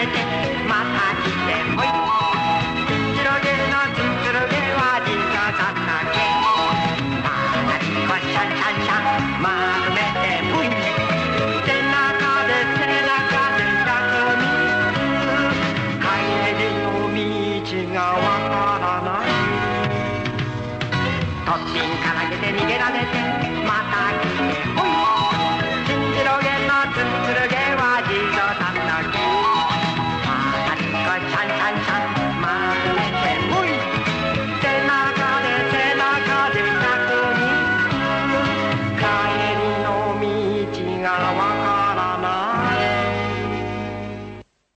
てまた来てほい。くつろげのくつろげはじかさなけ。まなびこシャンシャンシャン丸めてぷい。背中で逆に帰りの道がわからない。とっぴんからげて逃げられて